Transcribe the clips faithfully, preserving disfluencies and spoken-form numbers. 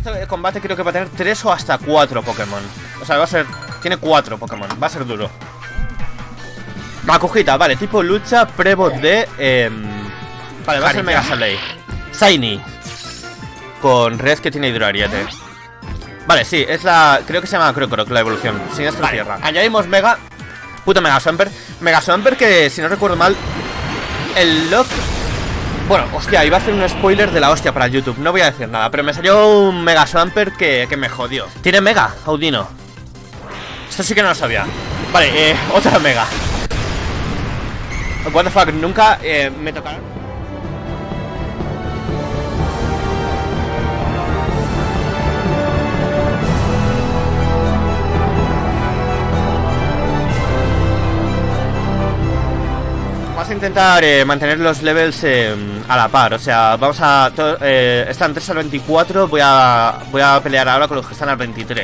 Este combate creo que va a tener tres o hasta cuatro Pokémon. O sea, va a ser... Tiene cuatro Pokémon, va a ser duro. Makujita, vale, tipo lucha, Prebot de... Eh, vale, va a ser Mega Saley. Shiny. Con Red que tiene hidroariete. Vale, sí, es la... Creo que se llama Crocoroc la evolución. Siniestro vale. Tierra. Añadimos Mega... Puto Mega Swampert. Mega Swampert que, si no recuerdo mal, el lock... Bueno, hostia, iba a hacer un spoiler de la hostia para YouTube. No voy a decir nada, pero me salió un Mega Swampert que, que me jodió. Tiene Mega, Audino. Esto sí que no lo sabía. Vale, eh, otra Mega. What the fuck, nunca eh, me tocaron. Vamos a intentar eh, mantener los levels eh, a la par. O sea, vamos a... Eh, están tres al veinticuatro. Voy a, voy a pelear ahora con los que están al veintitrés.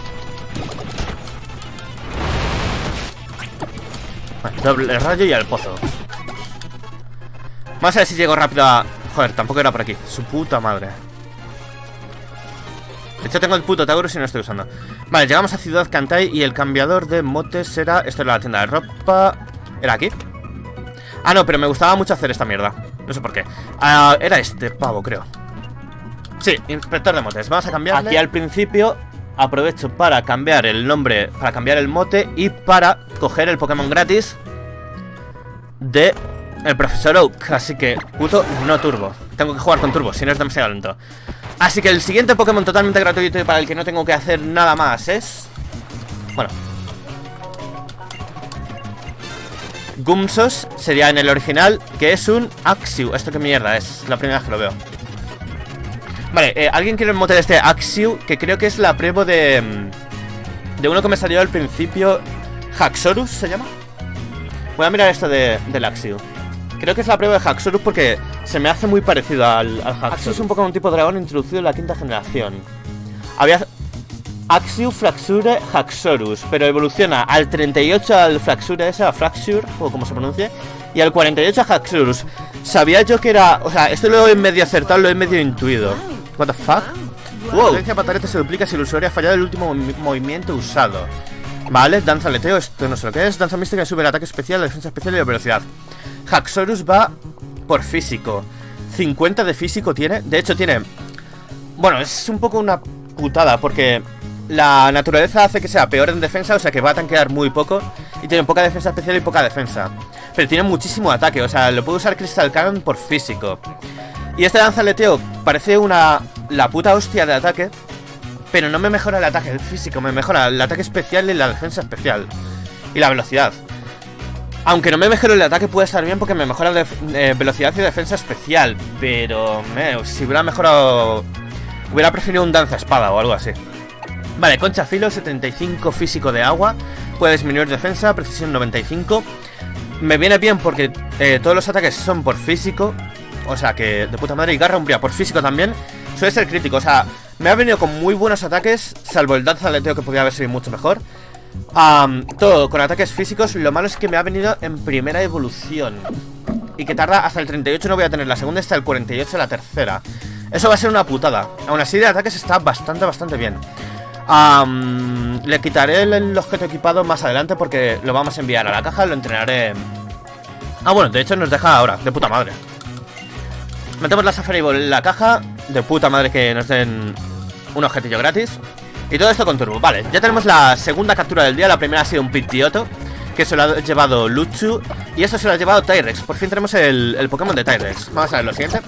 Vale, doble rayo y al pozo. Vamos a ver si llego rápido a... Joder, tampoco era por aquí. Su puta madre. De hecho tengo el puto Taurus y no estoy usando. Vale, llegamos a Ciudad Kantai y el cambiador de motes era... Esto era la tienda de ropa... ¿Era aquí? Ah, no, pero me gustaba mucho hacer esta mierda. No sé por qué. uh, Era este pavo, creo. Sí, inspector de motes. Vamos a cambiarle. Aquí al principio aprovecho para cambiar el nombre, para cambiar el mote y para coger el Pokémon gratis de el profesor Oak. Así que, puto, no turbo. Tengo que jugar con turbo, si no es demasiado lento. Así que el siguiente Pokémon totalmente gratuito y para el que no tengo que hacer nada más es... Bueno, Gumsos sería en el original, que es un Axiu. ¿Esto qué mierda es? La primera vez que lo veo. Vale, eh, ¿alguien quiere el mote de este Axiu? Que creo que es la prueba de... De uno que me salió al principio. Haxorus se llama. Voy a mirar esto de, del Axiu. Creo que es la prueba de Haxorus porque se me hace muy parecido al, al Haxorus. Axiu es un Pokémon tipo dragón introducido en la quinta generación. Había... Axiu Fraxure Haxorus, pero evoluciona al treinta y ocho al Fraxure ese, a Fraxure, o como se pronuncie, y al cuarenta y ocho a Haxorus. Sabía yo que era... O sea, esto lo he medio acertado, lo he medio intuido. What the fuck? Wow. La potencia pataleta se duplica si el usuario ha fallado el último movimiento usado. Vale, danza aleteo, esto no sé lo que es. Danza mística sube el ataque especial, la defensa especial y la velocidad. Haxorus va por físico. cincuenta de físico tiene. De hecho tiene... Bueno, es un poco una putada porque... La naturaleza hace que sea peor en defensa, o sea que va a tanquear muy poco. Y tiene poca defensa especial y poca defensa. Pero tiene muchísimo ataque, o sea, lo puedo usar Crystal Cannon por físico. Y este lanzaleteo parece una... La puta hostia de ataque. Pero no me mejora el ataque físico, me mejora el ataque especial y la defensa especial. Y la velocidad. Aunque no me mejore el ataque puede estar bien porque me mejora la eh, velocidad y defensa especial. Pero, me, si hubiera mejorado... Hubiera preferido un danza espada o algo así. Vale, concha filo, setenta y cinco físico de agua. Puede disminuir defensa, precisión noventa y cinco. Me viene bien porque eh, todos los ataques son por físico. O sea que de puta madre. Y garra umbría por físico también. Suele ser crítico, o sea, me ha venido con muy buenos ataques. Salvo el danza aleteo que podría haber sido mucho mejor. um, Todo con ataques físicos. Lo malo es que me ha venido en primera evolución y que tarda hasta el treinta y ocho, no voy a tener la segunda, hasta el cuarenta y ocho la tercera. Eso va a ser una putada. Aún así de ataques está bastante, bastante bien. Um, le quitaré el, el objeto equipado más adelante porque lo vamos a enviar a la caja, lo entrenaré. Ah, bueno, de hecho nos deja ahora, de puta madre. Metemos la Safari Ball en la caja, de puta madre que nos den un objetillo gratis. Y todo esto con turbo, vale, ya tenemos la segunda captura del día. La primera ha sido un Pidgeotto, que se lo ha llevado Luchu. Y esto se lo ha llevado Tyrex. Por fin tenemos el, el Pokémon de Tyrex. Vamos a ver lo siguiente.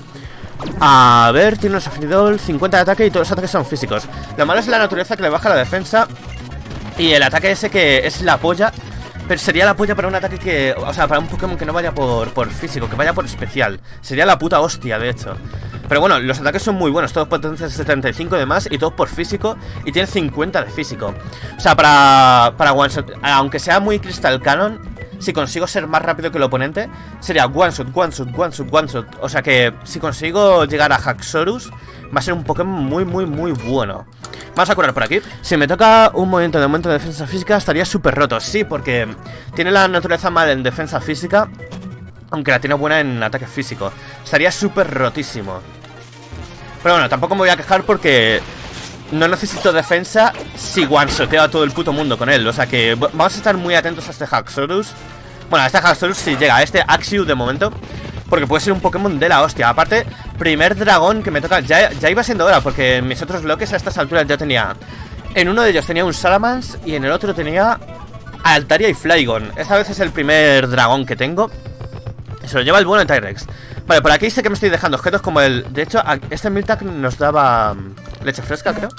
A ver, tiene un Safridol, cincuenta de ataque y todos los ataques son físicos. Lo malo es la naturaleza que le baja la defensa. Y el ataque ese que es la polla. Pero sería la polla para un ataque que... O sea, para un Pokémon que no vaya por, por físico, que vaya por especial. Sería la puta hostia, de hecho. Pero bueno, los ataques son muy buenos. Todos potencia setenta y cinco de más y todos por físico. Y tiene cincuenta de físico. O sea, para, para one shot, aunque sea muy Crystal Cannon, si consigo ser más rápido que el oponente, sería one shot, one shot, one shot, one shot. O sea que si consigo llegar a Haxorus, va a ser un Pokémon muy, muy, muy bueno. Vamos a curar por aquí. Si me toca un movimiento de aumento de defensa física, estaría súper roto. Sí, porque tiene la naturaleza mal en defensa física, aunque la tiene buena en ataque físico. Estaría súper rotísimo. Pero bueno, tampoco me voy a quejar porque no necesito defensa si one-shoteo a todo el puto mundo con él. O sea que vamos a estar muy atentos a este Haxorus. Bueno, a este Haxorus si llega, a este Axiu de momento, porque puede ser un Pokémon de la hostia. Aparte, primer dragón que me toca. Ya, ya iba siendo hora, porque en mis otros bloques a estas alturas ya tenía. En uno de ellos tenía un Salamence y en el otro tenía Altaria y Flygon. Esta vez es el primer dragón que tengo. Se lo lleva el bueno de Tyrex. Vale, por aquí sé que me estoy dejando objetos como el... De hecho, este Miltank nos daba leche fresca, creo.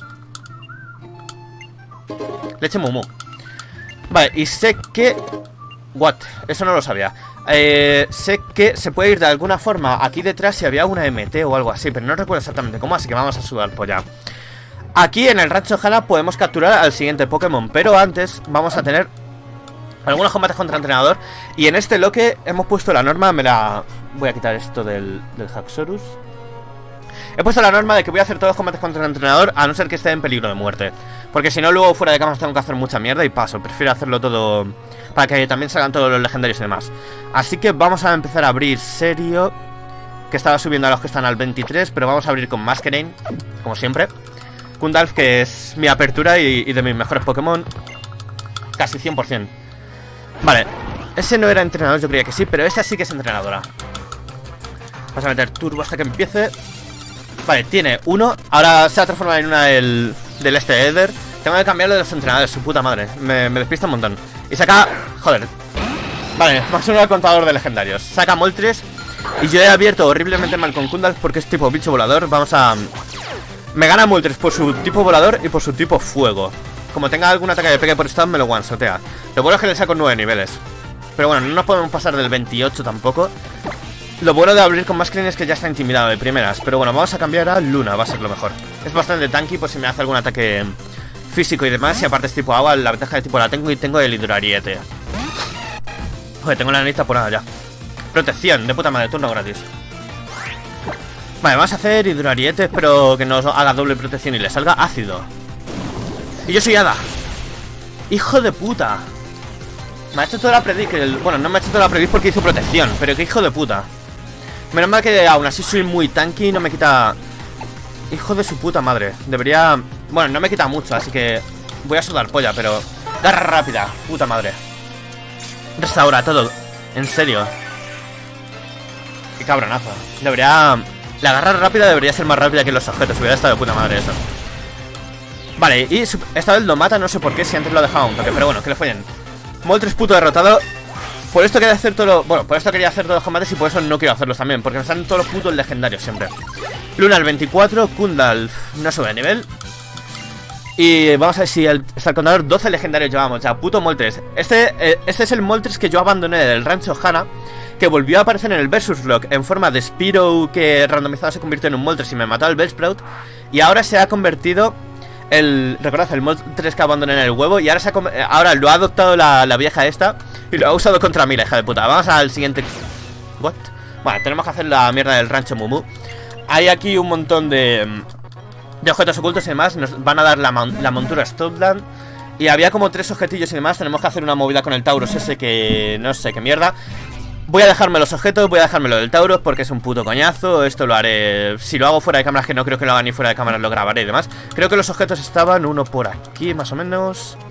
Leche Mumu. Vale, y sé que... What? Eso no lo sabía. Eh, sé que se puede ir de alguna forma aquí detrás si había una M T o algo así, pero no recuerdo exactamente cómo, así que vamos a sudar polla. Aquí en el Rancho Hana podemos capturar al siguiente Pokémon, pero antes vamos a tener algunos combates contra entrenador. Y en este bloque hemos puesto la norma, me la... Voy a quitar esto del, del Haxorus. He puesto la norma de que voy a hacer todos los combates contra el entrenador, a no ser que esté en peligro de muerte, porque si no luego fuera de cámaras tengo que hacer mucha mierda y paso. Prefiero hacerlo todo para que también salgan todos los legendarios y demás. Así que vamos a empezar a abrir serio, que estaba subiendo a los que están al veintitrés, pero vamos a abrir con Masquerain, como siempre. Gundalf, que es mi apertura y, y de mis mejores Pokémon, casi cien por cien. Vale, ese no era entrenador, yo creía que sí, pero esta sí que es entrenadora. Vamos a meter turbo hasta que empiece. Vale, tiene uno. Ahora se ha transformado en una del, del este Eder. Tengo que cambiarlo de los entrenadores, su puta madre. Me, me despista un montón. Y saca... Joder. Vale, más uno al contador de legendarios. Saca Moltres. Y yo he abierto horriblemente mal con Gundalf porque es tipo bicho volador. Vamos a... Me gana Moltres por su tipo volador y por su tipo fuego. Como tenga algún ataque de pegue por stun me lo one-shotea. Lo bueno es que le saco nueve niveles. Pero bueno, no nos podemos pasar del veintiocho tampoco. Lo bueno de abrir con Masquerain es que ya está intimidado de primeras. Pero bueno, vamos a cambiar a Luna, va a ser lo mejor. Es bastante tanky por si me hace algún ataque físico y demás. Y aparte es tipo agua, la ventaja de tipo la tengo y tengo el Hidroariete. Joder, tengo la lista por nada ya. Protección, de puta madre, turno gratis. Vale, vamos a hacer Hidroariete, espero que nos haga doble protección y le salga ácido. Y yo soy Hada. Hijo de puta. Me ha hecho toda la predic. Bueno, no me ha hecho toda la predic porque hizo protección, pero qué hijo de puta. Menos mal que aún así soy muy tanky y no me quita... Hijo de su puta madre. Debería... Bueno, no me quita mucho, así que voy a sudar polla, pero... Garra rápida, puta madre. Restaura todo. En serio. Qué cabronazo. Debería... La garra rápida debería ser más rápida que los objetos. Hubiera estado de puta madre eso. Vale, y esta vez lo mata, no sé por qué, si antes lo dejaba un toque. Pero bueno, que le follen. Moltres puto derrotado. Por esto quería hacer todo lo... Bueno, por esto quería hacer todos los combates y por eso no quiero hacerlos también, porque me están todos los putos legendarios siempre. Luna al veinticuatro, Gundalf no sube de nivel. Y vamos a ver si el, hasta el contador doce legendarios llevamos ya, puto Moltres. Este, eh, este es el Moltres que yo abandoné del Rancho Hana, que volvió a aparecer en el Versus Block en forma de Spearow, que randomizado se convirtió en un Moltres y me mató al Bellsprout. Y ahora se ha convertido... El, recordad, el Moltres que abandoné en el huevo. Y ahora, se ha, ahora lo ha adoptado la, la vieja esta y lo ha usado contra mí, la hija de puta. Vamos al siguiente. What? Bueno, tenemos que hacer la mierda del rancho Mumu. Hay aquí un montón de De objetos ocultos y demás. Nos van a dar la, la montura Stoutland. Y había como tres objetillos y demás. Tenemos que hacer una movida con el Tauros ese que... No sé qué mierda. Voy a dejarme los objetos, voy a dejarme lo del Tauros porque es un puto coñazo. Esto lo haré... Si lo hago fuera de cámaras, que no creo que lo haga ni fuera de cámaras, lo grabaré y demás. Creo que los objetos estaban uno por aquí, más o menos.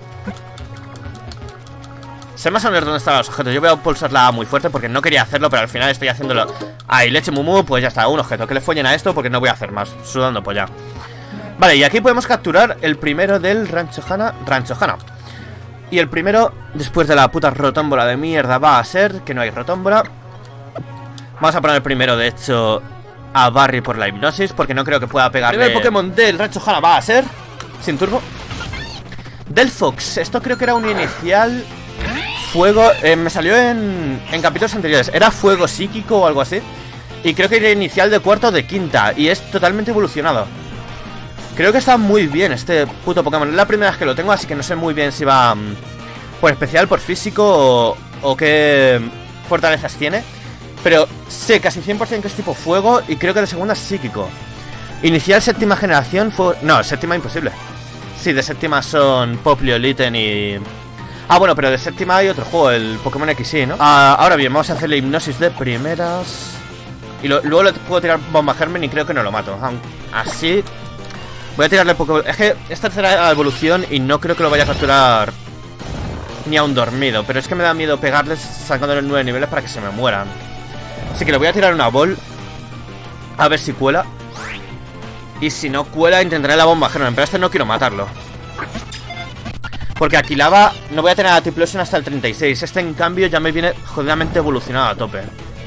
Sé más o menos dónde estaban los objetos. Yo voy a pulsar la A muy fuerte porque no quería hacerlo, pero al final estoy haciéndolo. Ahí, leche Mumu, pues ya está, un objeto. Que le follen a esto porque no voy a hacer más. Sudando pues ya. Vale, y aquí podemos capturar el primero del Rancho Hana. Rancho Hana. Y el primero, después de la puta rotómbola de mierda, va a ser que no hay rotómbola. Vamos a poner el primero, de hecho, a Barry por la hipnosis, porque no creo que pueda pegarle. El primer Pokémon del Rancho Hana va a ser, sin turbo, Delphox. Esto creo que era un inicial fuego, eh, me salió en, en capítulos anteriores. Era fuego psíquico o algo así. Y creo que era inicial de cuarto o de quinta. Y es totalmente evolucionado. Creo que está muy bien este puto Pokémon. Es la primera vez que lo tengo, así que no sé muy bien si va um, por especial, por físico o, o qué fortalezas tiene. Pero sé casi cien por cien que es tipo fuego y creo que de segunda es psíquico. Inicial séptima generación fue... No, séptima imposible. Sí, de séptima son Poplio, Litten y... Ah, bueno, pero de séptima hay otro juego, el Pokémon X Y, ¿no? Ah, ahora bien, vamos a hacer la hipnosis de primeras. Y lo, luego le puedo tirar bomba germen y creo que no lo mato. Así... Voy a tirarle poco... Es que es tercera evolución y no creo que lo vaya a capturar ni a un dormido. Pero es que me da miedo pegarles sacándole nueve niveles para que se me mueran. Así que le voy a tirar una bol. A ver si cuela. Y si no cuela, intentaré la bomba germen. Pero este no quiero matarlo. Porque aquí lava no voy a tener a Tiplosion hasta el treinta y seis. Este, en cambio, ya me viene jodidamente evolucionado a tope.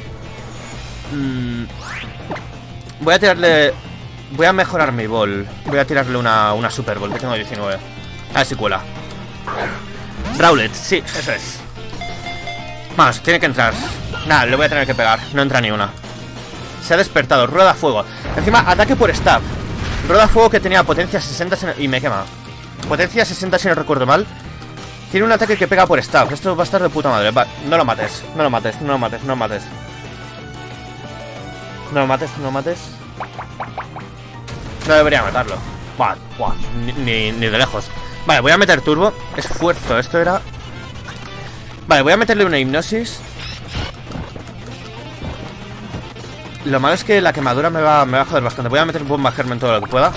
Mm. Voy a tirarle... Voy a mejorar mi bol. Voy a tirarle una, una Super Ball, que tengo diecinueve. A ver si cuela. Rowlet, sí, eso es. Vamos, tiene que entrar. Nada, le voy a tener que pegar. No entra ni una. Se ha despertado, rueda fuego. Encima, ataque por stab. Rueda fuego que tenía potencia sesenta y me quema. Potencia sesenta si no recuerdo mal. Tiene un ataque que pega por stab. Esto va a estar de puta madre. Va, no lo mates, no lo mates, no lo mates, no lo mates. No lo mates, no lo mates. No debería matarlo. Buah, buah, ni, ni, ni de lejos. Vale, voy a meter turbo. Esfuerzo, esto era... Vale, voy a meterle una hipnosis. Lo malo es que la quemadura me va, me va a joder bastante. Voy a meter bomba germen todo lo que pueda.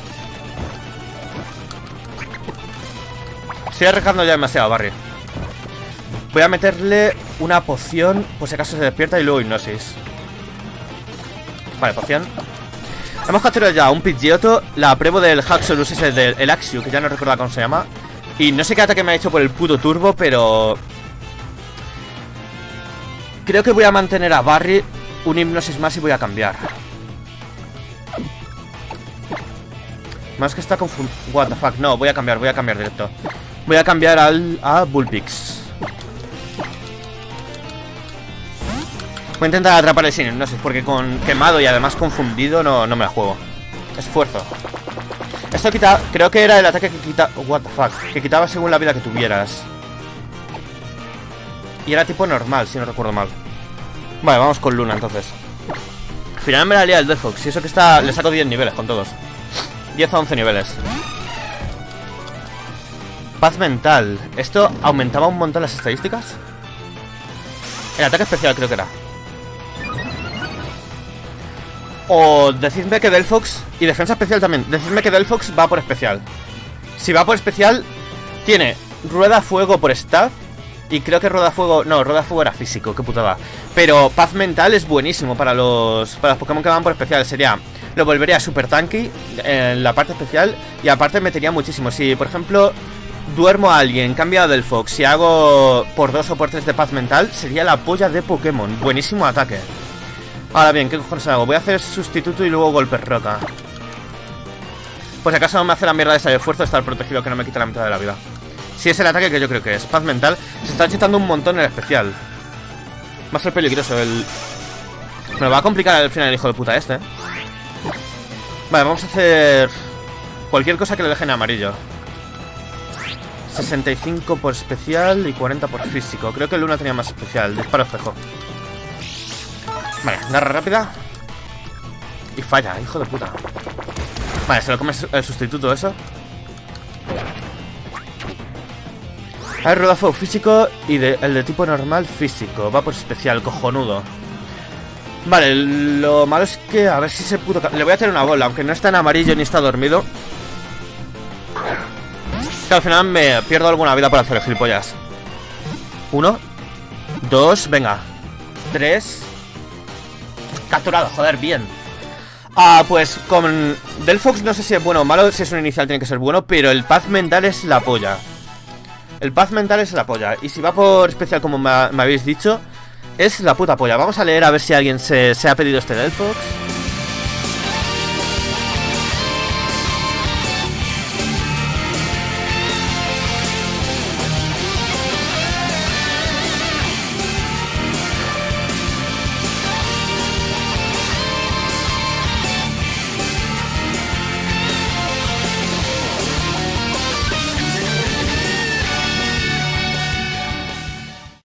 Estoy arriesgando ya demasiado, Barry. Voy a meterle una poción por si acaso se despierta y luego hipnosis. Vale, poción. Hemos capturado ya un Pidgeotto, la prueba del Haxorus, ese del Axiu, que ya no recuerdo cómo se llama. Y no sé qué ataque me ha hecho por el puto turbo, pero... Creo que voy a mantener a Barry un hipnosis más y voy a cambiar. Más que está confundido. What the fuck, no, voy a cambiar, voy a cambiar directo. Voy a cambiar al, a Bullpix. Voy a intentar atraparle sin hipnosis, porque con quemado y además confundido no, no me la juego. Esfuerzo. Esto quita... Creo que era el ataque que quita... What the fuck. Que quitaba según la vida que tuvieras. Y era tipo normal, si no recuerdo mal. Vale, vamos con Luna entonces. Al final me la lía el Delphox. Y eso que está... Le saco diez niveles con todos. diez a once niveles. Paz mental. ¿Esto aumentaba un montón las estadísticas? El ataque especial creo que era. O decidme que Delphox... Y defensa especial también. Decidme que Delphox va por especial. Si va por especial, tiene rueda fuego por stab. Y creo que rueda fuego... No, rueda fuego era físico, qué putada. Pero paz mental es buenísimo para los... Para los Pokémon que van por especial. Sería... Lo volvería super tanky en la parte especial. Y aparte metería muchísimo. Si, por ejemplo, duermo a alguien, cambio a Delphox, si hago por dos o por tres de paz mental, sería la polla de Pokémon. Buenísimo ataque. Ahora bien, ¿qué cojones hago? Voy a hacer sustituto y luego golpe roca. Pues si acaso no me hace la mierda esa de esfuerzo de estar protegido, que no me quita la mitad de la vida. Si es el ataque que yo creo que es. Paz mental. Se está chetando un montón el especial. Va a ser peligroso el... Me lo va a complicar al final el hijo de puta este, ¿eh? Vale, vamos a hacer... Cualquier cosa que le deje en amarillo. sesenta y cinco por especial y cuarenta por físico. Creo que el Luna tenía más especial. Disparo espejo. Vale, garra rápida. Y falla, hijo de puta. Vale, se lo come el sustituto eso. Hay rueda fuego físico y de, el de tipo normal físico. Va por especial, cojonudo. Vale, lo malo es que a ver si se puto... Le voy a hacer una bola, aunque no está en amarillo ni está dormido. Que al final me pierdo alguna vida por hacer el gilipollas. Uno. Dos, venga. Tres. Capturado, joder, bien. Ah, pues con Delphox no sé si es bueno o malo. Si es un inicial tiene que ser bueno, pero el paz mental es la polla. El paz mental es la polla. Y si va por especial como me, me habéis dicho, es la puta polla. Vamos a leer a ver si alguien se, se ha pedido este Delphox.